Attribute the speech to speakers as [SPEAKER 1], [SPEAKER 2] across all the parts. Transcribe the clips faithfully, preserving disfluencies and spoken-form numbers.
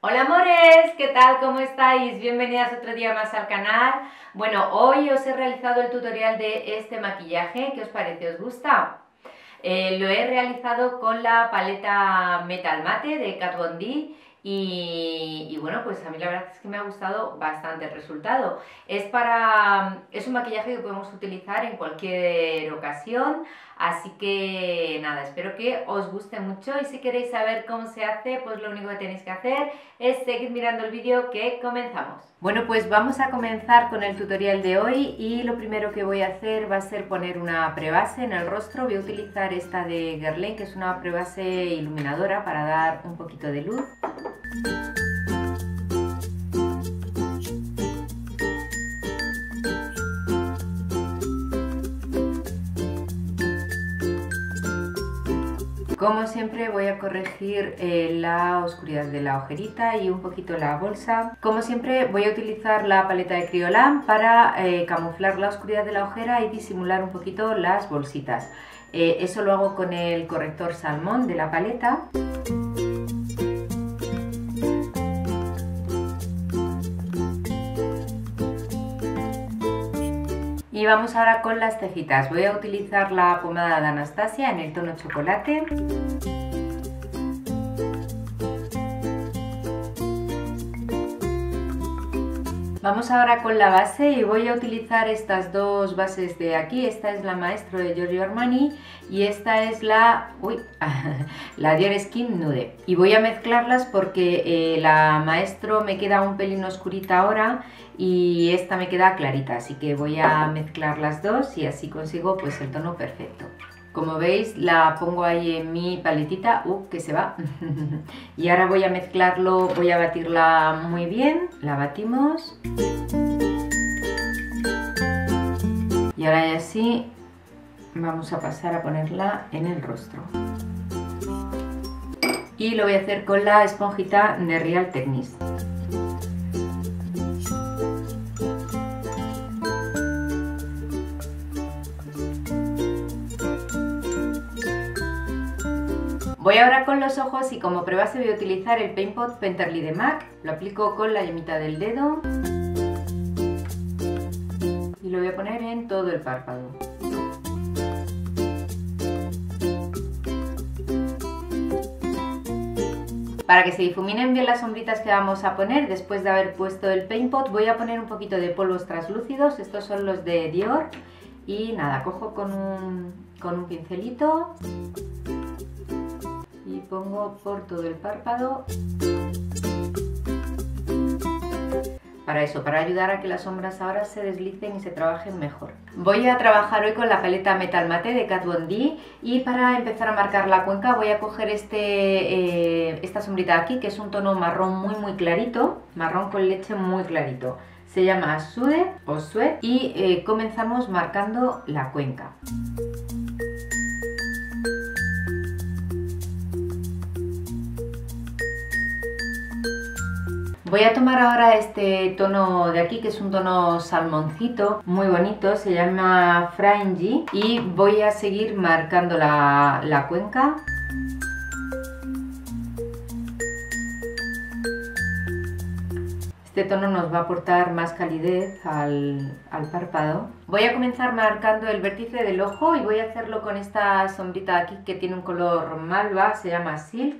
[SPEAKER 1] Hola amores, ¿qué tal? ¿Cómo estáis? Bienvenidas otro día más al canal. Bueno, hoy os he realizado el tutorial de este maquillaje. ¿Qué os parece? ¿Os gusta? Eh, lo he realizado con la paleta Metal Matte de Kat Von D y, y bueno, pues a mí la verdad es que me ha gustado bastante el resultado. Es para, es un maquillaje que podemos utilizar en cualquier ocasión, así que nada, espero que os guste mucho y si queréis saber cómo se hace, pues lo único que tenéis que hacer es seguir mirando el vídeo que comenzamos. Bueno, pues vamos a comenzar con el tutorial de hoy y lo primero que voy a hacer va a ser poner una prebase en el rostro. Voy a utilizar esta de Guerlain, que es una prebase iluminadora para dar un poquito de luz. Como siempre voy a corregir eh, la oscuridad de la ojerita y un poquito la bolsa. Como siempre voy a utilizar la paleta de Kryolan para eh, camuflar la oscuridad de la ojera y disimular un poquito las bolsitas. Eh, eso lo hago con el corrector salmón de la paleta. Y vamos ahora con las cejitas. Voy a utilizar la pomada de Anastasia en el tono chocolate. Vamos ahora con la base y voy a utilizar estas dos bases de aquí. Esta es la Maestro de Giorgio Armani y esta es la, uy, la Dior Skin Nude. Y voy a mezclarlas porque eh, la Maestro me queda un pelín oscurita ahora y esta me queda clarita, así que voy a mezclar las dos y así consigo pues el tono perfecto. Como veis la pongo ahí en mi paletita, uh, que se va. Y ahora voy a mezclarlo, voy a batirla muy bien, la batimos. Y ahora ya sí vamos a pasar a ponerla en el rostro. Y lo voy a hacer con la esponjita de Real Techniques. Voy ahora con los ojos y como prebase voy a utilizar el Paint Pot Painterly de MAC. Lo aplico con la yemita del dedo y lo voy a poner en todo el párpado. Para que se difuminen bien las sombritas que vamos a poner, después de haber puesto el Paint Pot, voy a poner un poquito de polvos translúcidos. Estos son los de Dior. Y nada, cojo con un, con un pincelito y pongo por todo el párpado. Para eso, para ayudar a que las sombras ahora se deslicen y se trabajen mejor. Voy a trabajar hoy con la paleta Metal Matte de Kat Von D y para empezar a marcar la cuenca voy a coger este, eh, esta sombrita de aquí, que es un tono marrón muy muy clarito, marrón con leche muy clarito. Se llama Suede o Sweat y eh, comenzamos marcando la cuenca. Voy a tomar ahora este tono de aquí, que es un tono salmoncito, muy bonito, se llama Fringy, y voy a seguir marcando la, la cuenca. Este tono nos va a aportar más calidez al, al párpado. Voy a comenzar marcando el vértice del ojo y voy a hacerlo con esta sombrita de aquí que tiene un color malva, se llama Silk.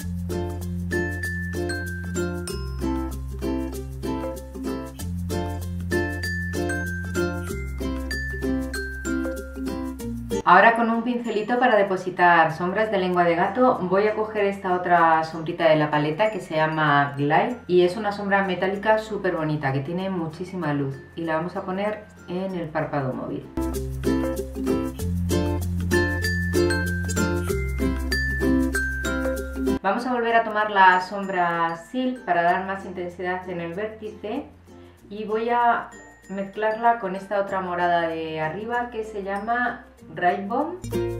[SPEAKER 1] Ahora con un pincelito para depositar sombras de lengua de gato voy a coger esta otra sombrita de la paleta que se llama Glide y es una sombra metálica súper bonita que tiene muchísima luz y la vamos a poner en el párpado móvil. Vamos a volver a tomar la sombra Silk para dar más intensidad en el vértice y voy a mezclarla con esta otra morada de arriba que se llama Rainbow.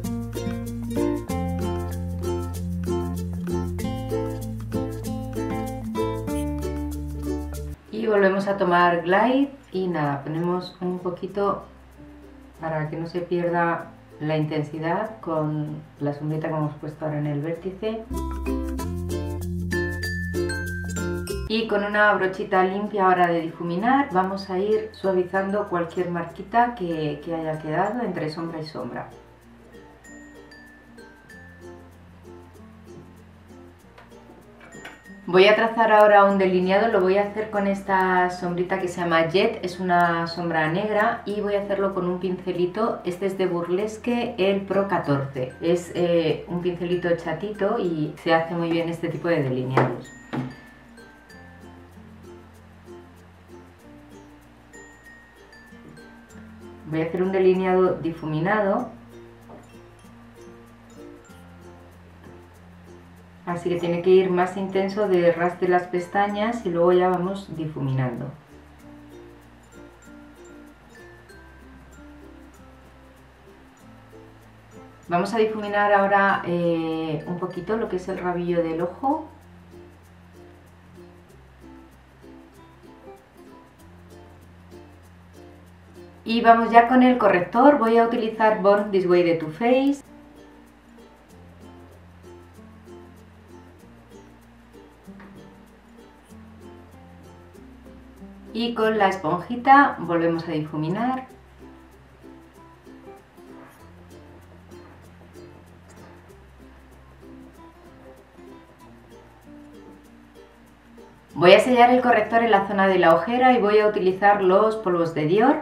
[SPEAKER 1] Y volvemos a tomar Glide y nada, ponemos un poquito para que no se pierda la intensidad con la sombrita que hemos puesto ahora en el vértice. Y con una brochita limpia ahora de difuminar vamos a ir suavizando cualquier marquita que, que haya quedado entre sombra y sombra. Voy a trazar ahora un delineado, lo voy a hacer con esta sombrita que se llama Jet, es una sombra negra y voy a hacerlo con un pincelito, este es de Burlesque, el Pro catorce. Es eh, un pincelito chatito y se hace muy bien este tipo de delineados. Voy a hacer un delineado difuminado. Así que tiene que ir más intenso de ras de las pestañas y luego ya vamos difuminando. Vamos a difuminar ahora eh, un poquito lo que es el rabillo del ojo. Y vamos ya con el corrector. Voy a utilizar Born This Way de Too Faced. Y con la esponjita volvemos a difuminar. Voy a sellar el corrector en la zona de la ojera y voy a utilizar los polvos de Dior.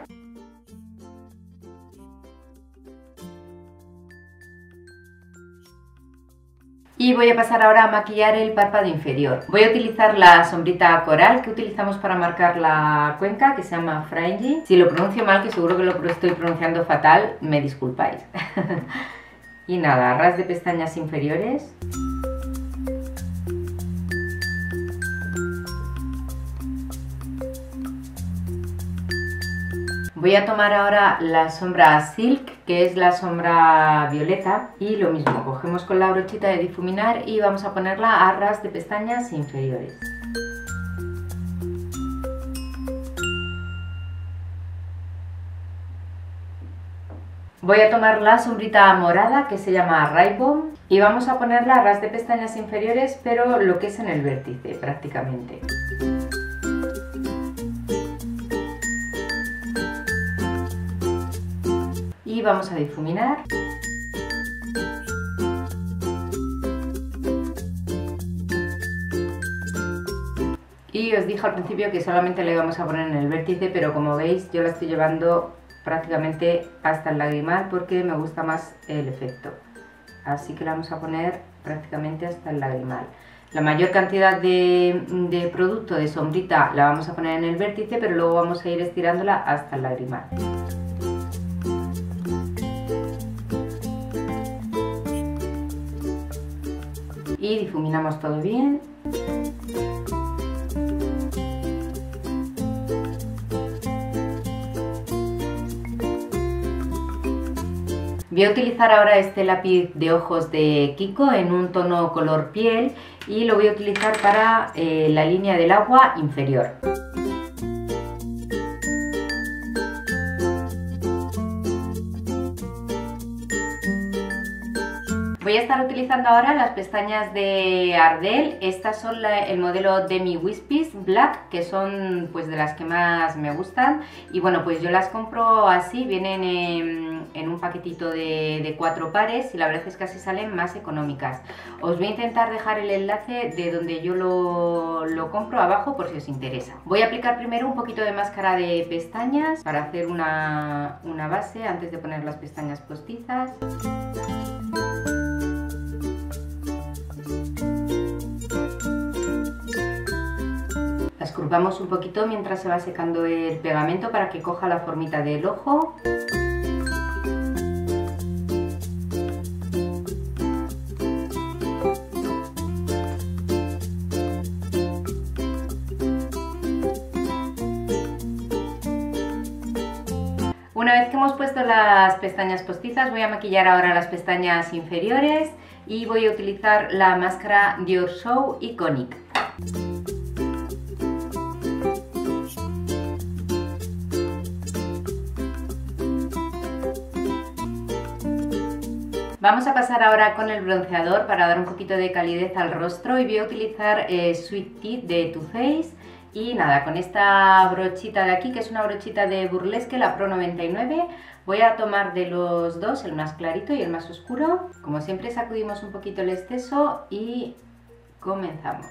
[SPEAKER 1] Y voy a pasar ahora a maquillar el párpado inferior. Voy a utilizar la sombrita coral que utilizamos para marcar la cuenca, que se llama Fringy. Si lo pronuncio mal, que seguro que lo estoy pronunciando fatal, me disculpáis. Y nada, ras de pestañas inferiores. Voy a tomar ahora la sombra Silk, que es la sombra violeta, y lo mismo, cogemos con la brochita de difuminar y vamos a ponerla a ras de pestañas inferiores. Voy a tomar la sombrita morada que se llama Rainbow y vamos a ponerla a ras de pestañas inferiores, pero lo que es en el vértice prácticamente. Y vamos a difuminar. Y os dije al principio que solamente le vamos a poner en el vértice, pero como veis yo la estoy llevando prácticamente hasta el lagrimal porque me gusta más el efecto. Así que la vamos a poner prácticamente hasta el lagrimal. La mayor cantidad de, de producto de sombrita la vamos a poner en el vértice, pero luego vamos a ir estirándola hasta el lagrimal. Y difuminamos todo bien. Voy a utilizar ahora este lápiz de ojos de Kiko en un tono color piel y lo voy a utilizar para eh, la línea del agua inferior. Voy a estar utilizando ahora las pestañas de Ardell. Estas son la, el modelo Demi Wispies Black, que son pues de las que más me gustan. Y bueno, pues yo las compro así, vienen en, en un paquetito de, de cuatro pares y la verdad es que así salen más económicas. Os voy a intentar dejar el enlace de donde yo lo, lo compro abajo por si os interesa. Voy a aplicar primero un poquito de máscara de pestañas para hacer una, una base antes de poner las pestañas postizas. Las curvamos un poquito mientras se va secando el pegamento para que coja la formita del ojo. Una vez que hemos puesto las pestañas postizas, voy a maquillar ahora las pestañas inferiores y voy a utilizar la máscara Dior Show Iconic. Vamos a pasar ahora con el bronceador para dar un poquito de calidez al rostro y voy a utilizar eh, Sweet Tea de Too Faced. Y nada, con esta brochita de aquí, que es una brochita de Burlesque, la Pro noventa y nueve, voy a tomar de los dos el más clarito y el más oscuro. Como siempre, sacudimos un poquito el exceso y comenzamos.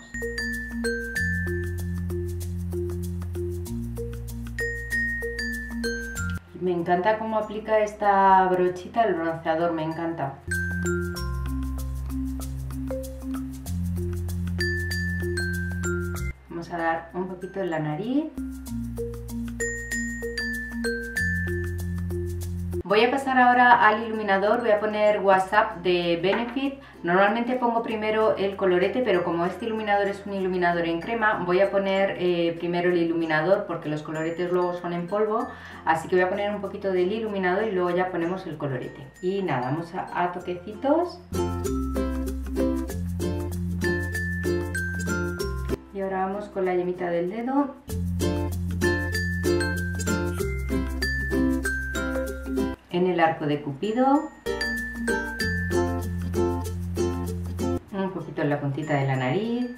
[SPEAKER 1] Me encanta cómo aplica esta brochita el bronceador, me encanta. Vamos a dar un poquito en la nariz. Voy a pasar ahora al iluminador, voy a poner WhatsApp de Benefit. Normalmente pongo primero el colorete, pero como este iluminador es un iluminador en crema, voy a poner eh, primero el iluminador porque los coloretes luego son en polvo. Así que voy a poner un poquito del iluminador y luego ya ponemos el colorete. Y nada, vamos a, a toquecitos. Y ahora vamos con la yemita del dedo. En el arco de Cupido, un poquito en la puntita de la nariz,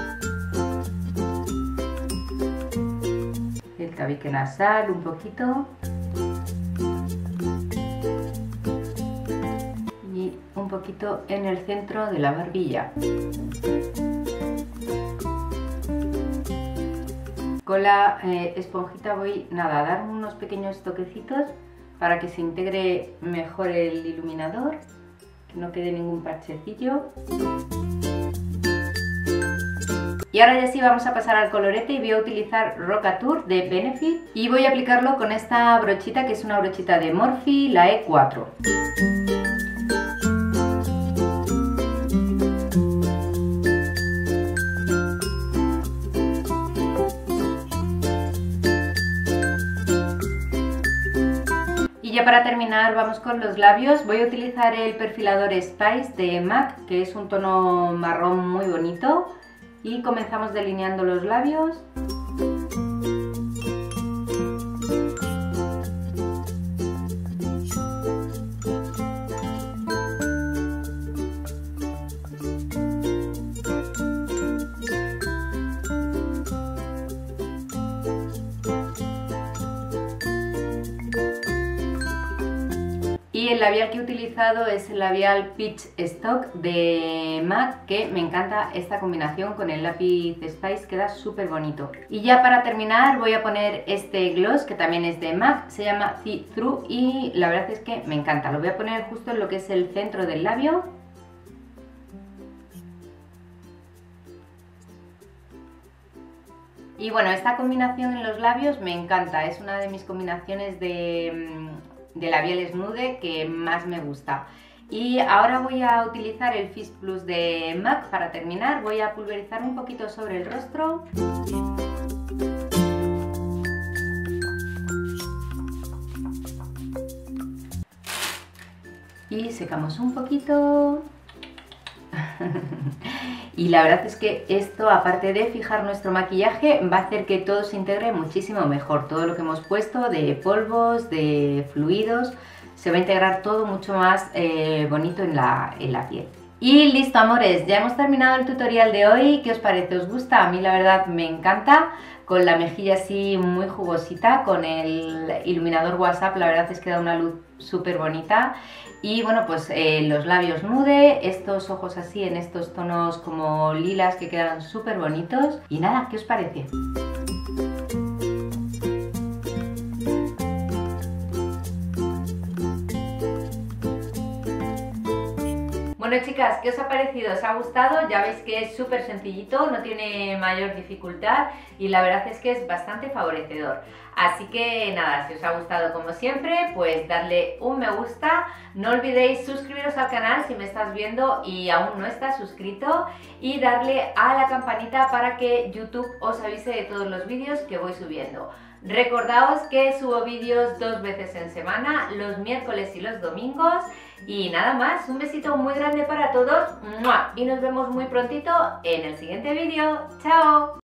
[SPEAKER 1] el tabique nasal un poquito y un poquito en el centro de la barbilla. Con la eh, esponjita voy nada, a dar unos pequeños toquecitos para que se integre mejor el iluminador, que no quede ningún parchecillo. Y ahora ya sí vamos a pasar al colorete y voy a utilizar Rocatour de Benefit y voy a aplicarlo con esta brochita que es una brochita de Morphe, la E cuatro. Y ya para terminar vamos con los labios. Voy a utilizar el perfilador Spice de MAC, que es un tono marrón muy bonito. Y comenzamos delineando los labios. Y el labial que he utilizado es el labial Peach Stock de MAC, que me encanta esta combinación con el lápiz Spice, queda súper bonito. Y ya para terminar voy a poner este gloss que también es de MAC, se llama See Through y la verdad es que me encanta. Lo voy a poner justo en lo que es el centro del labio. Y bueno, esta combinación en los labios me encanta, es una de mis combinaciones de... de labiales nude que más me gusta. Y ahora voy a utilizar el Fix Plus de MAC para terminar. Voy a pulverizar un poquito sobre el rostro. Y secamos un poquito. Y la verdad es que esto, aparte de fijar nuestro maquillaje, va a hacer que todo se integre muchísimo mejor. Todo lo que hemos puesto de polvos, de fluidos, se va a integrar todo mucho más eh, bonito en la, en la piel. Y listo, amores, ya hemos terminado el tutorial de hoy. ¿Qué os parece? ¿Os gusta? A mí la verdad me encanta. Con la mejilla así muy jugosita, con el iluminador WhatsApp, la verdad es que da una luz súper bonita. Y bueno, pues eh, los labios nude, estos ojos así en estos tonos como lilas que quedan súper bonitos. Y nada, ¿qué os parece? Bueno, chicas, ¿qué os ha parecido? ¿Os ha gustado? Ya veis que es súper sencillito, no tiene mayor dificultad y la verdad es que es bastante favorecedor. Así que nada, si os ha gustado como siempre, pues darle un me gusta. No olvidéis suscribiros al canal si me estás viendo y aún no estás suscrito, y darle a la campanita para que YouTube os avise de todos los vídeos que voy subiendo. Recordaos que subo vídeos dos veces en semana, los miércoles y los domingos. Y nada más, un besito muy grande para todos y nos vemos muy prontito en el siguiente vídeo. ¡Chao!